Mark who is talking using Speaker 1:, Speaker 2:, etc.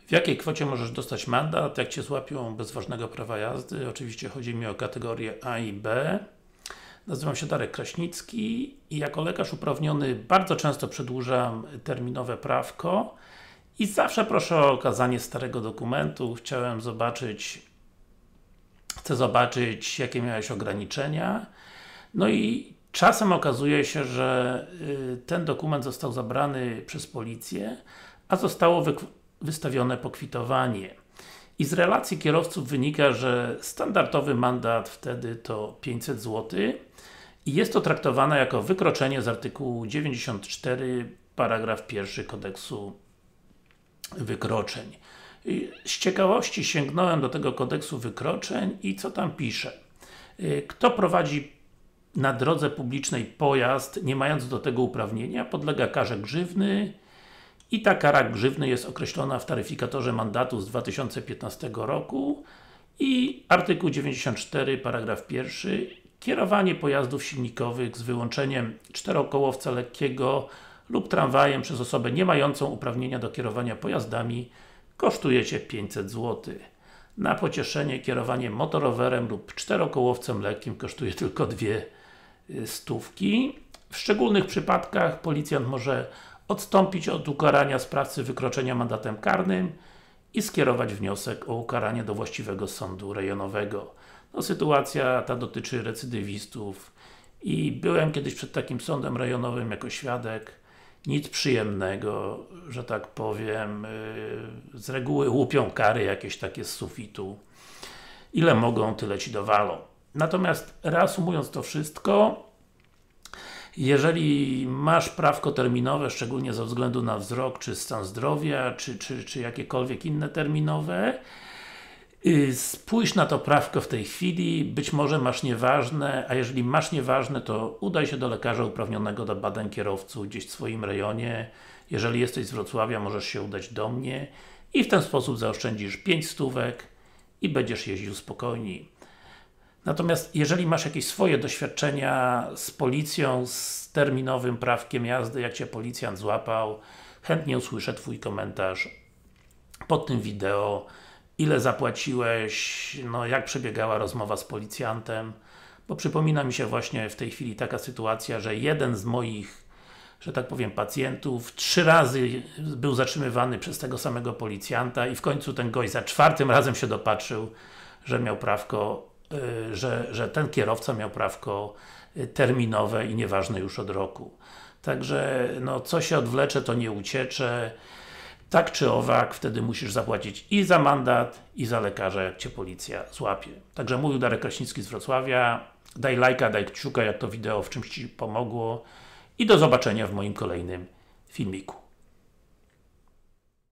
Speaker 1: W jakiej kwocie możesz dostać mandat, jak Cię złapią bez ważnego prawa jazdy? Oczywiście chodzi mi o kategorie A i B. Nazywam się Darek Kraśnicki i jako lekarz uprawniony bardzo często przedłużam terminowe prawko i zawsze proszę o okazanie starego dokumentu. Chcę zobaczyć, jakie miałeś ograniczenia. No i czasem okazuje się, że ten dokument został zabrany przez policję, a zostało wystawione pokwitowanie. I z relacji kierowców wynika, że standardowy mandat wtedy to 500 zł i jest to traktowane jako wykroczenie z artykułu 94 paragraf 1 kodeksu wykroczeń. Z ciekawości sięgnąłem do tego kodeksu wykroczeń i co tam pisze? Kto prowadzi na drodze publicznej pojazd, nie mając do tego uprawnienia, podlega karze grzywny i ta kara grzywny jest określona w taryfikatorze mandatu z 2015 roku i artykuł 94 paragraf 1 kierowanie pojazdów silnikowych z wyłączeniem czterokołowca lekkiego lub tramwajem przez osobę nie mającą uprawnienia do kierowania pojazdami kosztuje Cię 500 zł. Na pocieszenie kierowanie motorowerem lub czterokołowcem lekkim kosztuje tylko 200. W szczególnych przypadkach policjant może odstąpić od ukarania sprawcy wykroczenia mandatem karnym i skierować wniosek o ukaranie do właściwego sądu rejonowego. No, sytuacja ta dotyczy recydywistów i byłem kiedyś przed takim sądem rejonowym jako świadek. Nic przyjemnego, że tak powiem. Z reguły łupią kary jakieś takie z sufitu. Ile mogą, tyle Ci dowalą. Natomiast reasumując to wszystko, jeżeli masz prawko terminowe, szczególnie ze względu na wzrok, czy stan zdrowia, czy jakiekolwiek inne terminowe, spójrz na to prawko w tej chwili, być może masz nieważne, a jeżeli masz nieważne, to udaj się do lekarza uprawnionego do badań kierowców gdzieś w swoim rejonie. Jeżeli jesteś z Wrocławia, możesz się udać do mnie i w ten sposób zaoszczędzisz 5 stówek i będziesz jeździł spokojniej. Natomiast jeżeli masz jakieś swoje doświadczenia z policją, z terminowym prawkiem jazdy, jak Cię policjant złapał, chętnie usłyszę Twój komentarz pod tym wideo. Ile zapłaciłeś, no jak przebiegała rozmowa z policjantem, bo przypomina mi się właśnie w tej chwili taka sytuacja, że jeden z moich, że tak powiem, pacjentów 3 razy był zatrzymywany przez tego samego policjanta i w końcu ten gość za 4. razem się dopatrzył, że miał prawko, że ten kierowca miał prawko terminowe i nieważne już od roku. Także, no co się odwlecze, to nie uciecze. Tak czy owak, wtedy musisz zapłacić i za mandat, i za lekarza, jak Cię policja złapie. Także mówił Darek Kraśnicki z Wrocławia. Daj lajka, daj kciuka, jak to wideo w czymś Ci pomogło i do zobaczenia w moim kolejnym filmiku.